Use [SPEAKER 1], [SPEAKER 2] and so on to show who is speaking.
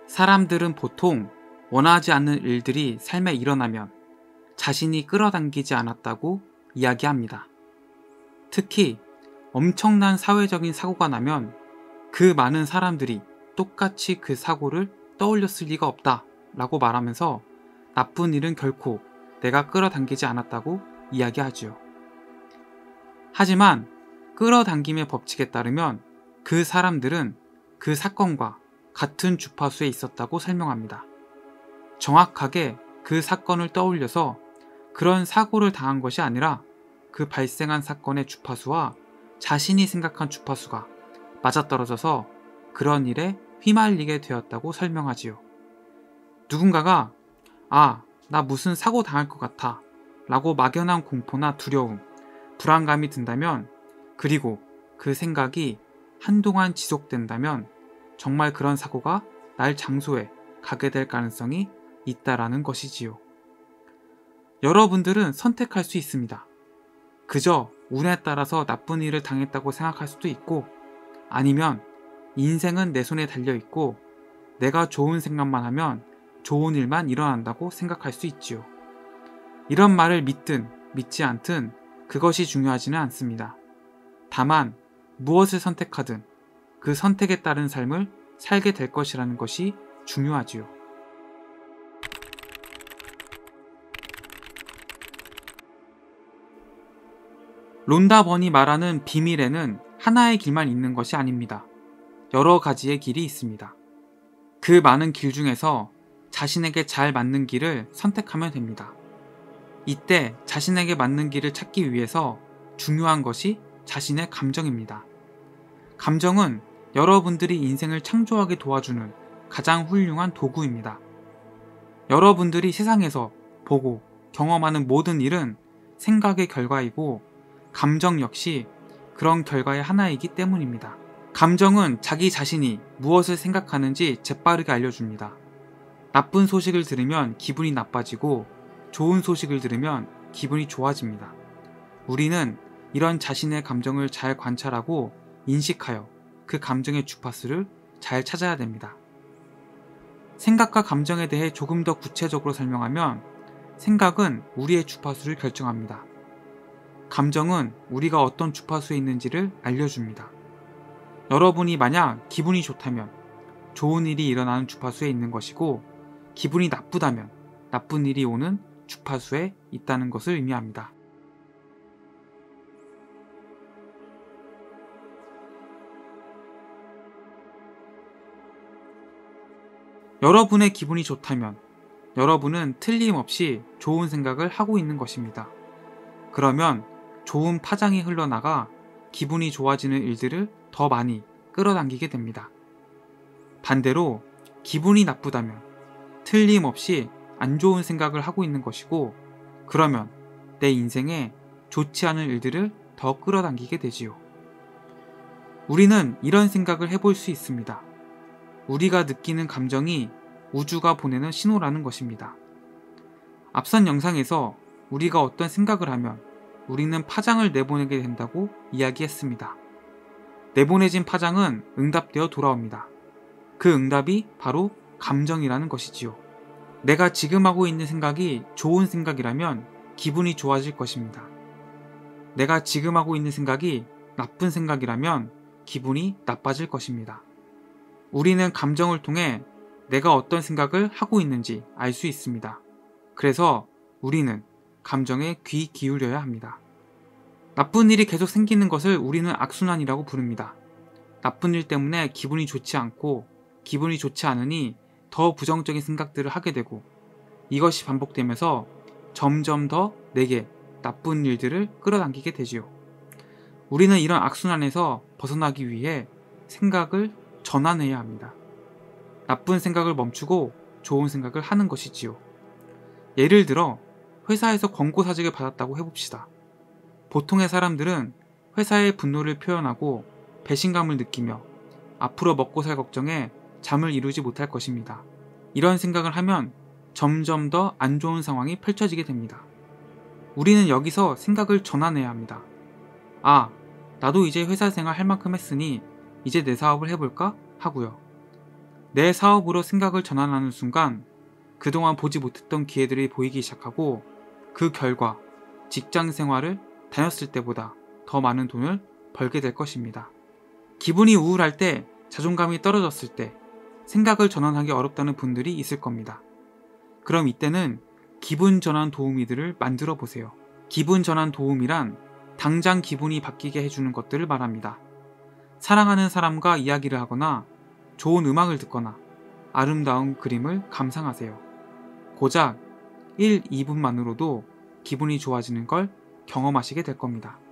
[SPEAKER 1] 사람들은 보통 원하지 않는 일들이 삶에 일어나면 자신이 끌어당기지 않았다고 이야기합니다. 특히 엄청난 사회적인 사고가 나면 그 많은 사람들이 똑같이 그 사고를 떠올렸을 리가 없다 라고 말하면서 나쁜 일은 결코 내가 끌어당기지 않았다고 이야기하지요. 하지만 끌어당김의 법칙에 따르면 그 사람들은 그 사건과 같은 주파수에 있었다고 설명합니다. 정확하게 그 사건을 떠올려서 그런 사고를 당한 것이 아니라 그 발생한 사건의 주파수와 자신이 생각한 주파수가 맞아떨어져서 그런 일에 휘말리게 되었다고 설명하지요. 누군가가 나 무슨 사고 당할 것 같아 라고 막연한 공포나 두려움, 불안감이 든다면, 그리고 그 생각이 한동안 지속된다면 정말 그런 사고가 날 장소에 가게 될 가능성이 있다라는 것이지요. 여러분들은 선택할 수 있습니다. 그저 운에 따라서 나쁜 일을 당했다고 생각할 수도 있고, 아니면 인생은 내 손에 달려있고 내가 좋은 생각만 하면 좋은 일만 일어난다고 생각할 수 있지요. 이런 말을 믿든 믿지 않든 그것이 중요하지는 않습니다. 다만 무엇을 선택하든 그 선택에 따른 삶을 살게 될 것이라는 것이 중요하지요. 론다 번이 말하는 비밀에는 하나의 길만 있는 것이 아닙니다. 여러 가지의 길이 있습니다. 그 많은 길 중에서 자신에게 잘 맞는 길을 선택하면 됩니다. 이때 자신에게 맞는 길을 찾기 위해서 중요한 것이 자신의 감정입니다. 감정은 여러분들이 인생을 창조하게 도와주는 가장 훌륭한 도구입니다. 여러분들이 세상에서 보고 경험하는 모든 일은 생각의 결과이고, 감정 역시 그런 결과의 하나이기 때문입니다. 감정은 자기 자신이 무엇을 생각하는지 재빠르게 알려줍니다. 나쁜 소식을 들으면 기분이 나빠지고 좋은 소식을 들으면 기분이 좋아집니다. 우리는 이런 자신의 감정을 잘 관찰하고 인식하여 그 감정의 주파수를 잘 찾아야 됩니다. 생각과 감정에 대해 조금 더 구체적으로 설명하면, 생각은 우리의 주파수를 결정합니다. 감정은 우리가 어떤 주파수에 있는지를 알려줍니다. 여러분이 만약 기분이 좋다면 좋은 일이 일어나는 주파수에 있는 것이고, 기분이 나쁘다면 나쁜 일이 오는 주파수에 있다는 것을 의미합니다. 여러분의 기분이 좋다면 여러분은 틀림없이 좋은 생각을 하고 있는 것입니다. 그러면 좋은 파장이 흘러나가 기분이 좋아지는 일들을 더 많이 끌어당기게 됩니다. 반대로 기분이 나쁘다면 틀림없이 안 좋은 생각을 하고 있는 것이고, 그러면 내 인생에 좋지 않은 일들을 더 끌어당기게 되지요. 우리는 이런 생각을 해볼 수 있습니다. 우리가 느끼는 감정이 우주가 보내는 신호라는 것입니다. 앞선 영상에서 우리가 어떤 생각을 하면 우리는 파장을 내보내게 된다고 이야기했습니다. 내보내진 파장은 응답되어 돌아옵니다. 그 응답이 바로 감정이라는 것이지요. 내가 지금 하고 있는 생각이 좋은 생각이라면 기분이 좋아질 것입니다. 내가 지금 하고 있는 생각이 나쁜 생각이라면 기분이 나빠질 것입니다. 우리는 감정을 통해 내가 어떤 생각을 하고 있는지 알 수 있습니다. 그래서 우리는 감정에 귀 기울여야 합니다. 나쁜 일이 계속 생기는 것을 우리는 악순환이라고 부릅니다. 나쁜 일 때문에 기분이 좋지 않고, 기분이 좋지 않으니 더 부정적인 생각들을 하게 되고, 이것이 반복되면서 점점 더 내게 나쁜 일들을 끌어당기게 되지요. 우리는 이런 악순환에서 벗어나기 위해 생각을 전환해야 합니다. 나쁜 생각을 멈추고 좋은 생각을 하는 것이지요. 예를 들어 회사에서 권고 사직을 받았다고 해봅시다. 보통의 사람들은 회사의 분노를 표현하고 배신감을 느끼며 앞으로 먹고 살 걱정에 잠을 이루지 못할 것입니다. 이런 생각을 하면 점점 더 안 좋은 상황이 펼쳐지게 됩니다. 우리는 여기서 생각을 전환해야 합니다. 나도 이제 회사 생활 할 만큼 했으니 이제 내 사업을 해볼까 하고요. 내 사업으로 생각을 전환하는 순간 그동안 보지 못했던 기회들이 보이기 시작하고 그 결과 직장 생활을 다녔을 때보다 더 많은 돈을 벌게 될 것입니다. 기분이 우울할 때, 자존감이 떨어졌을 때 생각을 전환하기 어렵다는 분들이 있을 겁니다. 그럼 이때는 기분 전환 도우미들을 만들어 보세요. 기분 전환 도우미란 당장 기분이 바뀌게 해주는 것들을 말합니다. 사랑하는 사람과 이야기를 하거나 좋은 음악을 듣거나 아름다운 그림을 감상하세요. 고작 1, 2분만으로도 기분이 좋아지는 걸 경험하시게 될 겁니다.